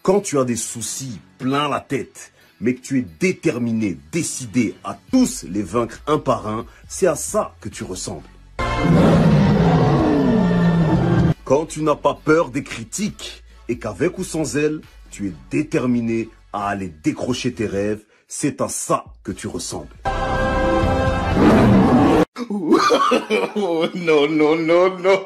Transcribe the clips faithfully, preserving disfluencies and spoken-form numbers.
Quand tu as des soucis plein la tête, mais que tu es déterminé, décidé à tous les vaincre un par un, c'est à ça que tu ressembles. Quand tu n'as pas peur des critiques et qu'avec ou sans elles, tu es déterminé à aller décrocher tes rêves, c'est à ça que tu ressembles. Oh, non, non, non, non.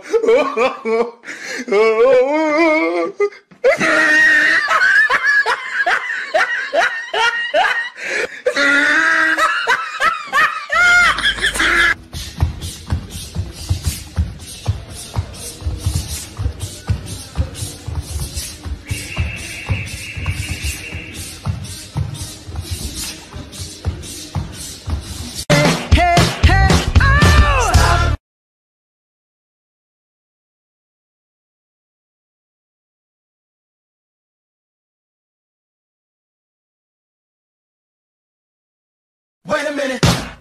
Wait a minute.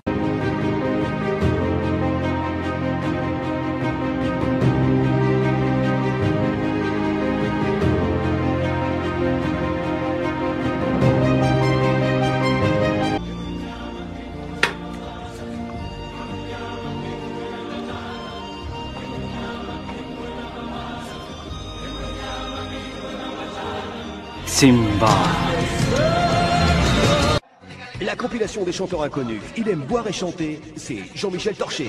Simba. La compilation des chanteurs inconnus. Il aime boire et chanter, c'est Jean-Michel Torché.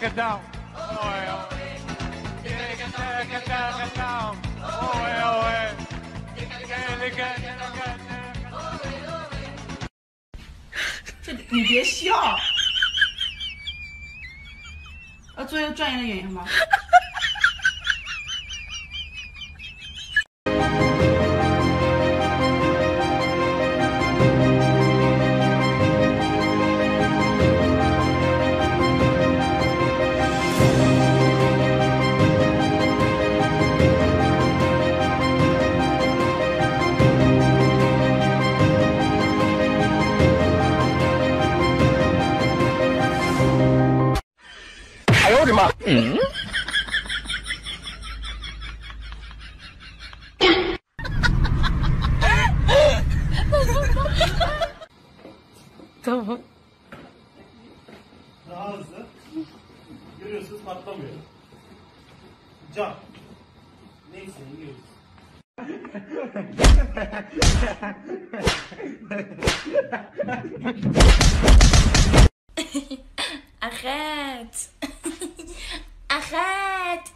你别笑，要做一个专业的演员吗？ 哎呦我的妈！嗯。 Tamam. Daha hızlı. Görüyorsunuz patlamıyor. Can. Neyse yiyoruz. Arrête. Arrête.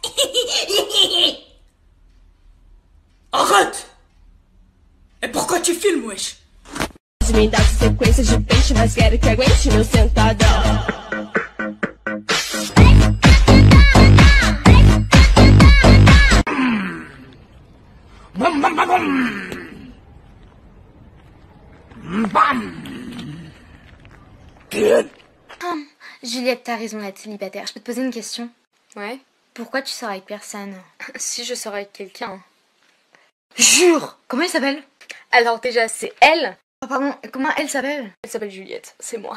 Arrête! É pourquoi tu filmes, wesh? Me dá sequência de peixe, mas quero que aguente meu sentadão. Bam bam bam bam. Bam. Hum, Juliette, t'as raison d'être célibataire. Je peux te poser une question? Ouais. Pourquoi tu sors avec personne? Si je sors avec quelqu'un. Jure! Comment elle s'appelle? Alors déjà, c'est elle. Oh pardon, comment elle s'appelle? Elle s'appelle Juliette, c'est moi.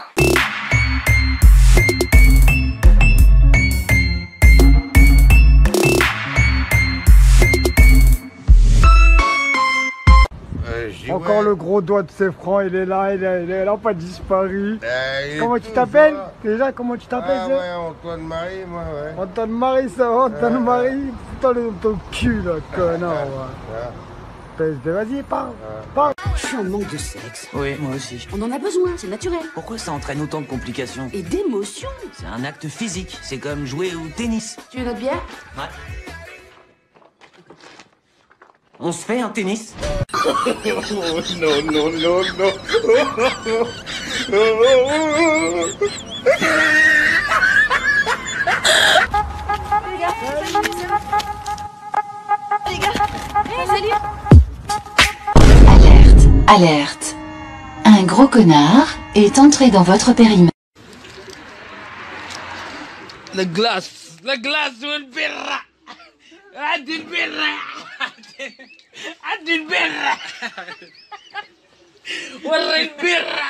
Euh, Encore le gros doigt de ses francs, il est là, il est, il est là, pas disparu. Euh, comment tu t'appelles? Déjà, comment tu t'appelles? Ah ouais, Antoine-Marie, moi, ouais. Antoine-Marie, ça va, Antoine-Marie? Putain, le ton cul, là, connard, ouais. Vas-y, parle, parle. Je suis en manque de sexe. Oui, moi aussi. On en a besoin, c'est naturel. Pourquoi ça entraîne autant de complications? Et d'émotions. C'est un acte physique, c'est comme jouer au tennis. Tu veux notre bière? Ouais. On se fait un tennis? Oh, non, non, non, non. Les gars, salut, les gars. Hey, salut. Alerte, alerte. Un gros connard est entré dans votre périmètre. La glace, la glace والبرة. عاد البرة. عاد البرة. ورا البرة.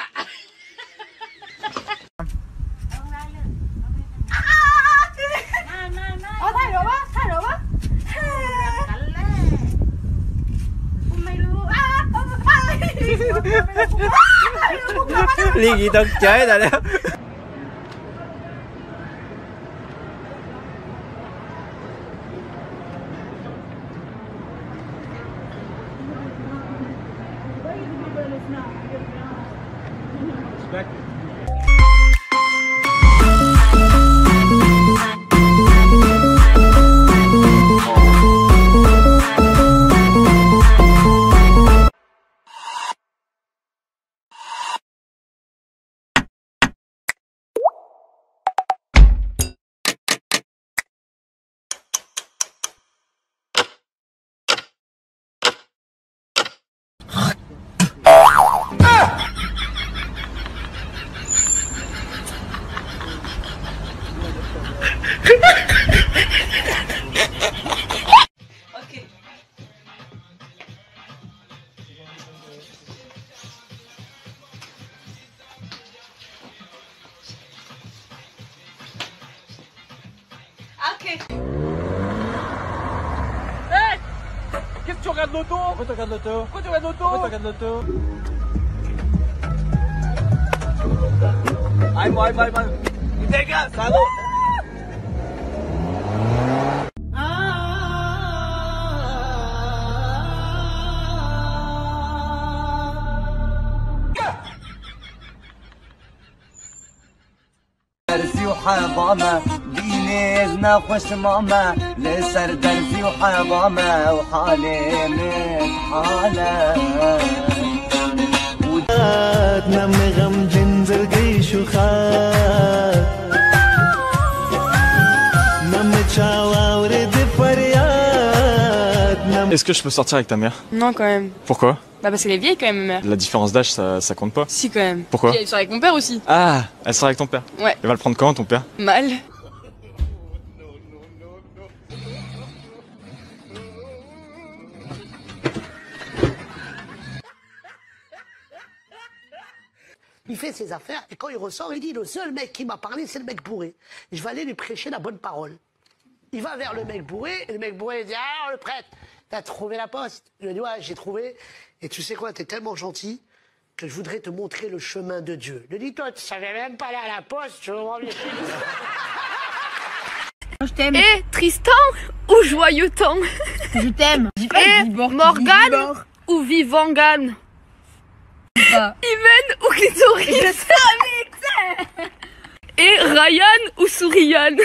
Ờ, thay rồi á, thay rồi á. Không mày luôn. Liggerตกใจแต่แล้ว Ok. Hey! Qu'est-ce que tu regardes l'auto? Pourquoi tu regardes l'auto? Pourquoi tu regardes l'auto? Pourquoi tu regardes l'auto? Aïe, moi, aïe, moi, aïe, moi. Dégage, salaud! درزي وحضامة دينيزنا خوش ماما لسر درزي وحضامة وحالي من حالة ودنا مغم جنزل قيش وخات نمتشاوا ورد فريات. Est-ce que je peux sortir avec ta mère? Non, quand même. Pourquoi? Bah parce qu'elle est vieille quand même, ma mère. La différence d'âge, ça, ça compte pas? Si, quand même. Pourquoi? Puis elle sort avec mon père aussi. Ah, elle sera avec ton père? Ouais. Elle va le prendre comment, ton père? Mal. Il fait ses affaires et quand il ressort, il dit le seul mec qui m'a parlé, c'est le mec bourré. Je vais aller lui prêcher la bonne parole. Il va vers le mec bourré et le mec bourré dit ah le prêtre, t'as trouvé la poste? Je lui dis ouais j'ai trouvé. Et tu sais quoi, t'es tellement gentil que je voudrais te montrer le chemin de Dieu. Je lui dis toi tu savais même pas aller à la poste, tu veux revenir chez nous. Je t'aime. Et Tristan ou Joyeux Temps? Je t'aime. Et Morgane ou Vivangan? Imen ou Clitoris? Et Ryan ou Souriane?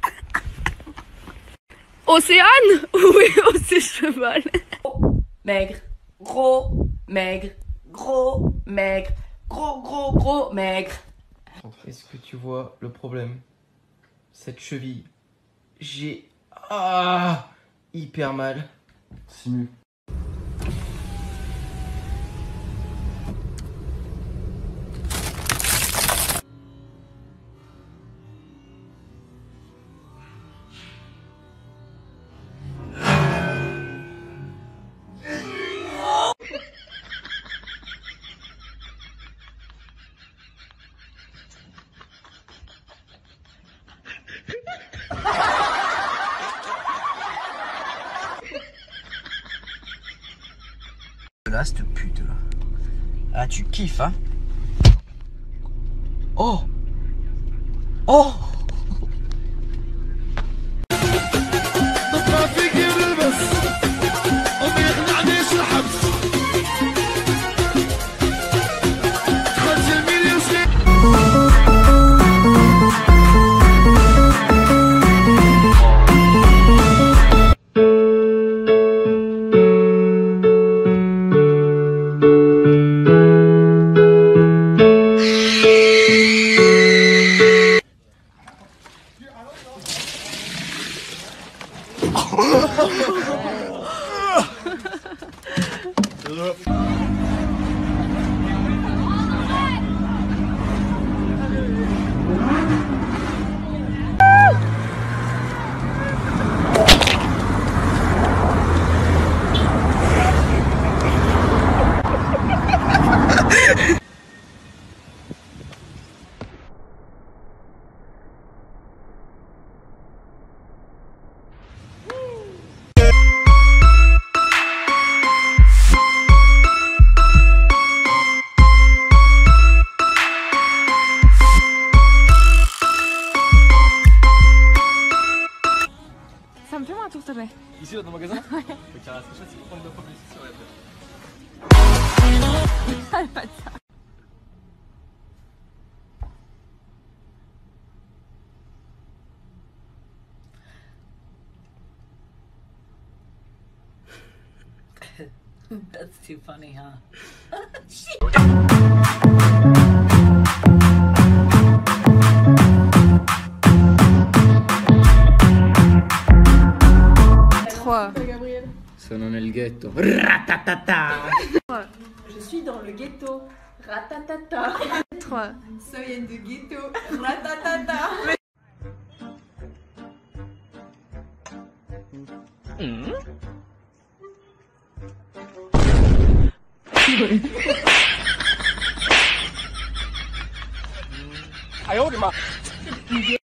Océane ou Océ Cheval? Maigre, gros, maigre, gros, maigre, gros, gros, gros, maigre. Est-ce que tu vois le problème? Cette cheville, j'ai ah, hyper mal. Simu. Là, cette pute là. Ah, tu kiffes, hein? Oh! Oh! pas de ça. That's too funny, huh? trois. Sono nel ghetto. Ratatata. Je suis dans le ghetto. Ratatata. trois. Soy in the ghetto. Ratatata. Mm. I owed him up.